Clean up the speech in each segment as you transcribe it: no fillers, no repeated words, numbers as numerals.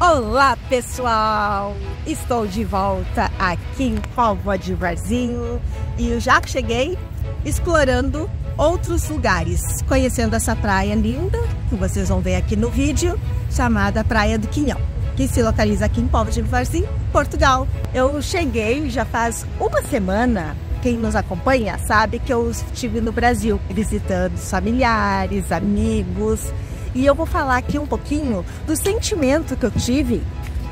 Olá pessoal, estou de volta aqui em Póvoa de Varzim e eu já cheguei explorando outros lugares, conhecendo essa praia linda que vocês vão ver aqui no vídeo, chamada Praia do Quinhão, que se localiza aqui em Póvoa de Varzim, Portugal. Eu cheguei já faz uma semana. Quem nos acompanha sabe que eu estive no Brasil visitando familiares, amigos. E eu vou falar aqui um pouquinho do sentimento que eu tive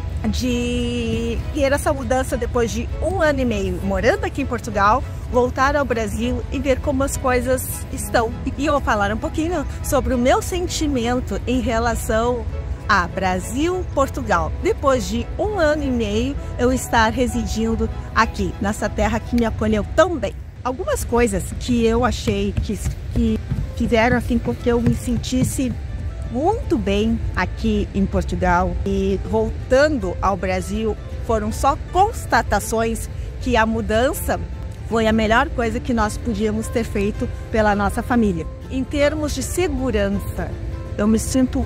de ter essa mudança depois de 1 ano e meio morando aqui em Portugal, voltar ao Brasil e ver como as coisas estão. E eu vou falar um pouquinho sobre o meu sentimento em relação a Brasil, Portugal. Depois de 1 ano e meio eu estar residindo aqui, nessa terra que me acolheu tão bem. Algumas coisas que eu achei que fizeram assim com que eu me sentisse muito bem aqui em Portugal e voltando ao Brasil foram só constatações que a mudança foi a melhor coisa que nós podíamos ter feito pela nossa família. Em termos de segurança, eu me sinto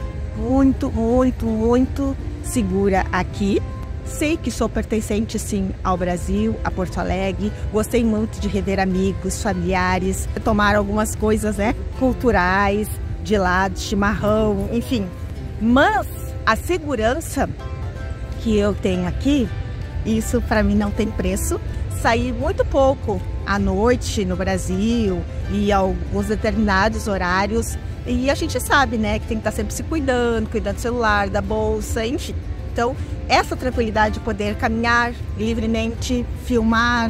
muito segura aqui. Sei que sou pertencente sim ao Brasil, a Porto Alegre. Gostei muito de rever amigos, familiares, tomar algumas coisas, culturais de lá, de chimarrão, enfim. Mas a segurança que eu tenho aqui, isso para mim não tem preço. Saí muito pouco à noite no Brasil e alguns determinados horários. E a gente sabe, que tem que estar sempre se cuidando do celular, da bolsa, enfim. Então, essa tranquilidade de poder caminhar livremente, filmar,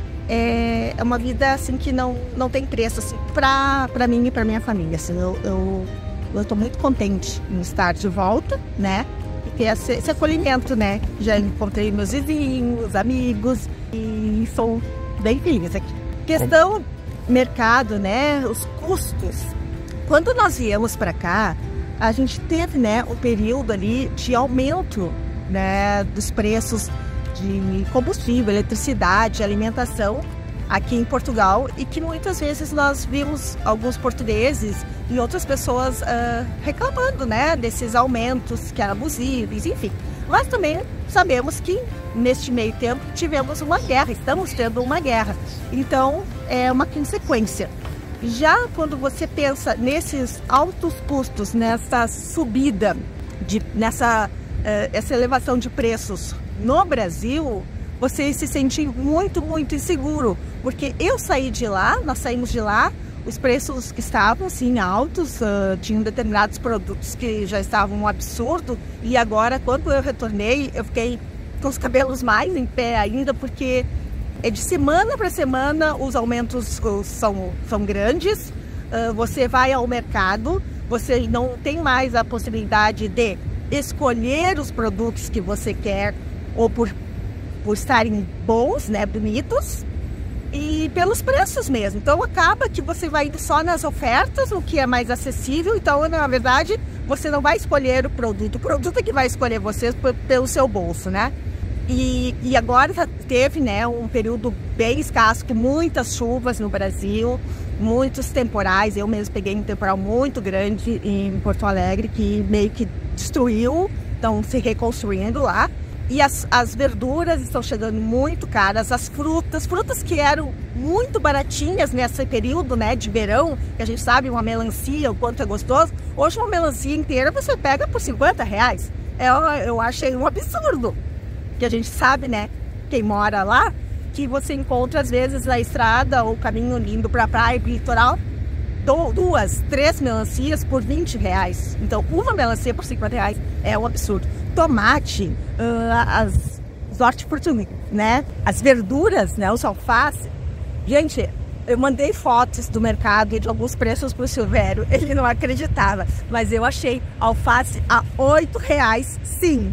é uma vida assim que não tem preço assim, para mim e para minha família. Assim, eu estou muito contente em estar de volta, e ter esse acolhimento, Já encontrei meus vizinhos, amigos e sou bem feliz aqui. Questão mercado, os custos. Quando nós viemos para cá, a gente teve, um período ali de aumento, dos preços de combustível, eletricidade, alimentação aqui em Portugal e que muitas vezes nós vimos alguns portugueses e outras pessoas reclamando, desses aumentos que eram abusivos, enfim. Mas também sabemos que neste meio tempo tivemos uma guerra, estamos tendo uma guerra. Então é uma consequência. Já quando você pensa nesses altos custos, nessa subida, essa elevação de preços no Brasil, você se sente muito inseguro, porque eu saí de lá, nós saímos de lá, os preços estavam assim altos, tinham determinados produtos que já estavam um absurdo, e agora quando eu retornei, eu fiquei com os cabelos mais em pé ainda, porque de semana para semana os aumentos são grandes. Você vai ao mercado, você não tem mais a possibilidade de escolher os produtos que você quer, ou por estarem bons, bonitos, e pelos preços mesmo. Então acaba que você vai indo só nas ofertas, o que é mais acessível. Então, na verdade, você não vai escolher o produto é que vai escolher você pelo seu bolso, E agora teve, um período bem escasso, com muitas chuvas no Brasil, muitos temporais. Eu mesmo peguei um temporal muito grande em Porto Alegre, que meio que destruiu, estão se reconstruindo lá. E as verduras estão chegando muito caras, as frutas que eram muito baratinhas nesse período, de verão, que a gente sabe, uma melancia, o quanto é gostoso. Hoje uma melancia inteira você pega por R$50. Eu achei um absurdo. Que a gente sabe, quem mora lá, que você encontra às vezes na estrada ou caminho lindo para a praia, pro litoral, 2, 3 melancias por R$20. Então, uma melancia por R$50 é um absurdo. Tomate, as hortifruti, as verduras, os alface. Gente, eu mandei fotos do mercado e de alguns preços para o Silvério, ele não acreditava, mas eu achei alface a R$8, sim.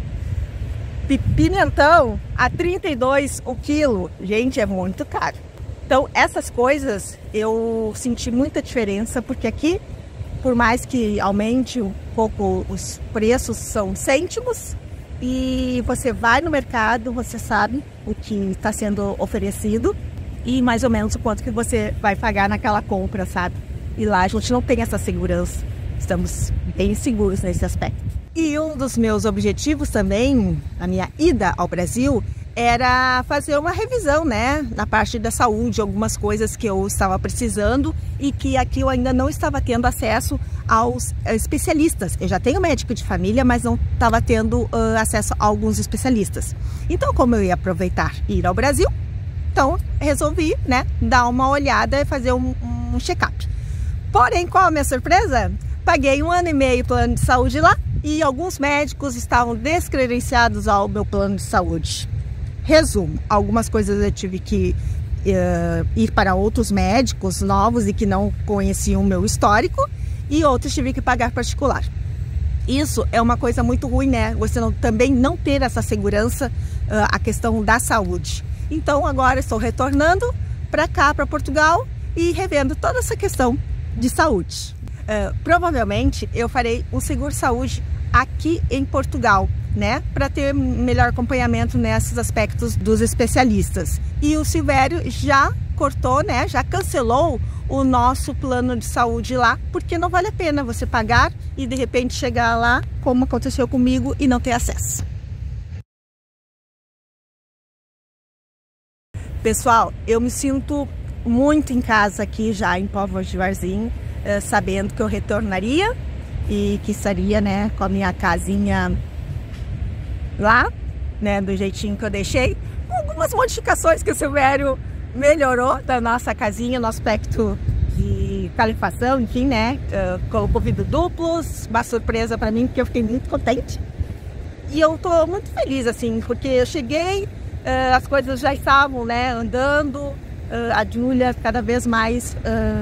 Pimentão a 32 o quilo. Gente, é muito caro. Então essas coisas eu senti muita diferença, porque aqui, por mais que aumente um pouco os preços, são cêntimos, e você vai no mercado, você sabe o que está sendo oferecido e mais ou menos o quanto que você vai pagar naquela compra, sabe? E lá a gente não tem essa segurança, estamos bem seguros nesse aspecto. E um dos meus objetivos também, na minha ida ao Brasil, era fazer uma revisão, né, na parte da saúde, algumas coisas que eu estava precisando e que aqui eu ainda não estava tendo acesso aos especialistas. Eu já tenho médico de família, mas não estava tendo acesso a alguns especialistas. Então, como eu ia aproveitar e ir ao Brasil, então resolvi, né, dar uma olhada e fazer um check-up. Porém, qual a minha surpresa? Paguei 1 ano e meio plano de saúde lá e alguns médicos estavam descredenciados ao meu plano de saúde. Resumo, algumas coisas eu tive que ir para outros médicos novos e que não conheciam o meu histórico, e outros tive que pagar particular. Isso é uma coisa muito ruim, né? Você também não ter essa segurança, a questão da saúde. Então agora estou retornando para cá, para Portugal, e revendo toda essa questão de saúde. Provavelmente eu farei um seguro saúde aqui em Portugal, né, para ter melhor acompanhamento nesses aspectos dos especialistas. E o Silvério já cortou, né, já cancelou o nosso plano de saúde lá, porque não vale a pena você pagar e de repente chegar lá, como aconteceu comigo, e não ter acesso. Pessoal, eu me sinto muito em casa aqui já em Póvoa de Varzim, sabendo que eu retornaria e que estaria, né, com a minha casinha lá, né, do jeitinho que eu deixei, com algumas modificações que o Silvério melhorou da nossa casinha no aspecto de calefação, enfim, né, colocou vidros duplos, uma surpresa para mim, porque eu fiquei muito contente. E eu tô muito feliz, assim, porque eu cheguei, as coisas já estavam, né, andando, a Júlia cada vez mais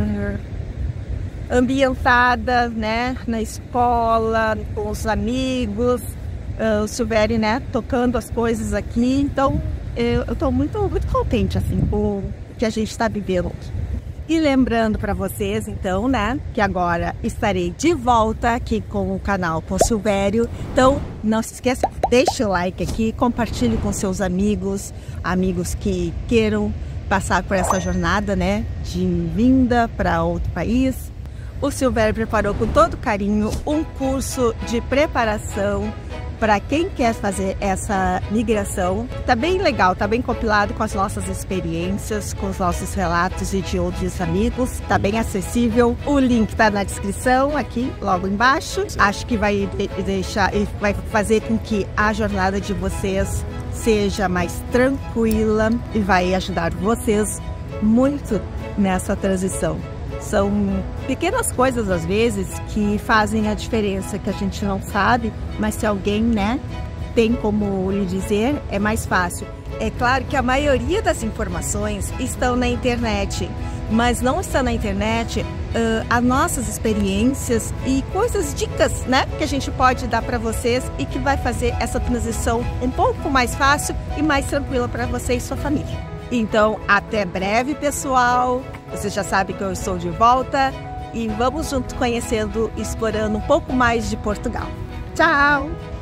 ambientada, né, na escola, com os amigos, o Silvério, né, tocando as coisas aqui. Então eu estou muito contente, assim, com o que a gente está vivendo. E lembrando para vocês, então, né, que agora estarei de volta aqui com o canal com o Silvério. Então não se esqueça, deixe o like aqui, compartilhe com seus amigos que queiram passar por essa jornada, né, de vinda para outro país. O Silvério preparou com todo carinho um curso de preparação para quem quer fazer essa migração. Tá bem legal, tá bem compilado com as nossas experiências, com os nossos relatos e de outros amigos. Tá bem acessível. O link tá na descrição aqui, logo embaixo. Acho que vai fazer com que a jornada de vocês seja mais tranquila e vai ajudar vocês muito nessa transição. São pequenas coisas, às vezes, que fazem a diferença, que a gente não sabe, mas se alguém, né, tem como lhe dizer, é mais fácil. É claro que a maioria das informações estão na internet, mas não está na internet as nossas experiências e coisas, dicas, né, que a gente pode dar para vocês e que vai fazer essa transição um pouco mais fácil e mais tranquila para você e sua família. Então, até breve, pessoal! Você já sabe que eu estou de volta e vamos junto conhecendo e explorando um pouco mais de Portugal. Tchau!